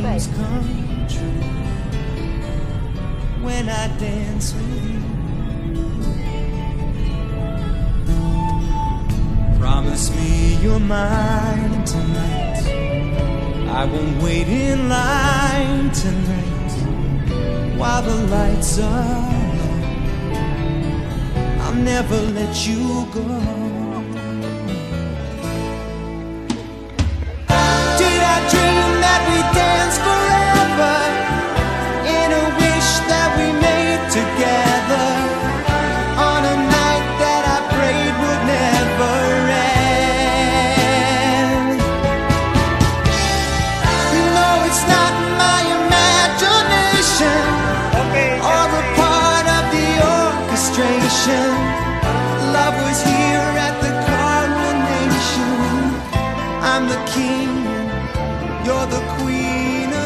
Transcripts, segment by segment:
dreams come true when I dance with you. Promise me you're mine tonight. I won't wait in line tonight while the lights are low. I'll never let you go. Did I dream that we danced forever in a wish that we made together on a night that I prayed would never end? No, it's not my imagination or a part of the orchestration. Love was here at the coronation. I'm the king, you're the queen of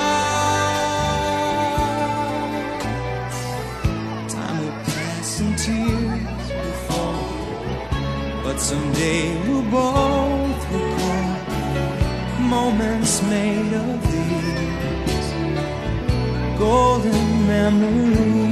hearts. Time will pass and tears will fall, but someday we'll both recall moments made of these golden memories.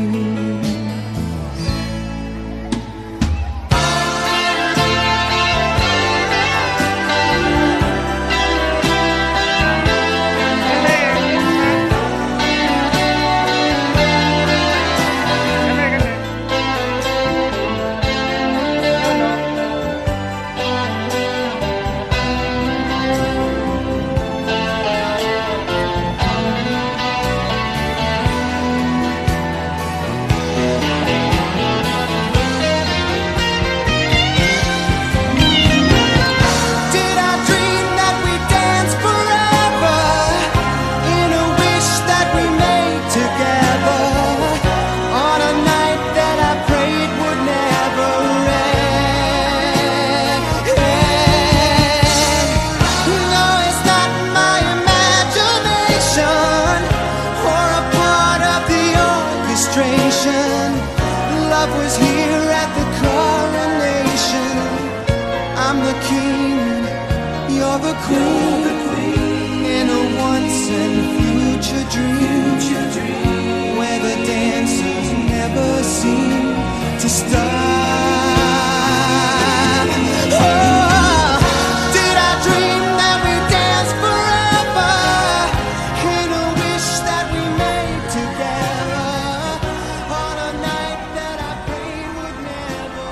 Love was here at the coronation. I'm the king, you're the queen, in a once and future dream where the dancers never seem to stop. Oh, did I dream that we danced forever in a wish that we made together on a night that I prayed would never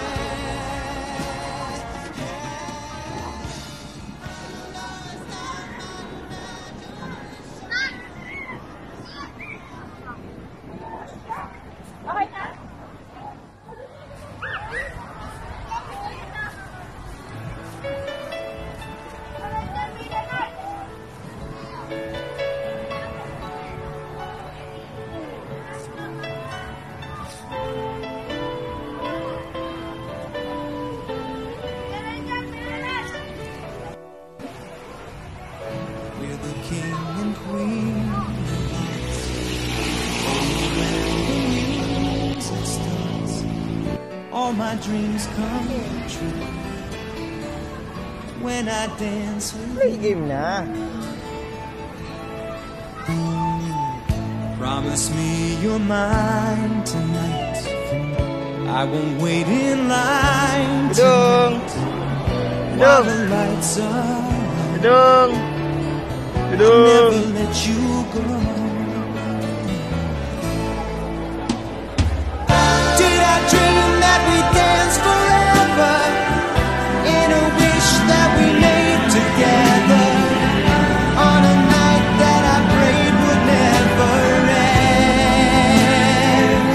We're the king and queen of hearts. All my dreams come true when I dance with you. Promise me you're mine tonight. I won't wait in line tonight while the lights are low. I'll never let you go. Did I dream that we danced forever in a wish that we made together on a night that I prayed would never end?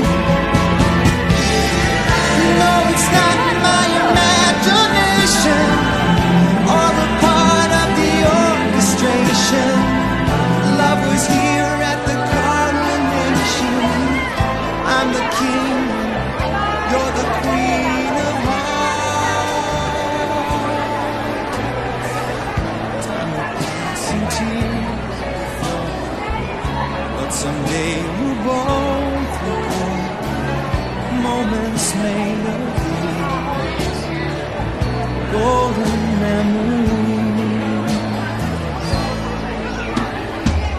No, it's not my imagination or a part of the orchestration. Love was here at the coronation. I'm the king, you're the queen of hearts. Time will pass and tears will fall, but someday we'll both recall moments made of these golden memories.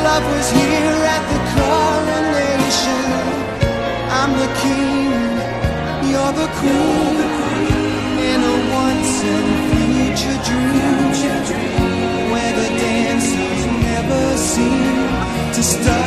Love was here at the coronation. I'm the king, you're the queen, in a once and future dream, where the dancers never seem to stop.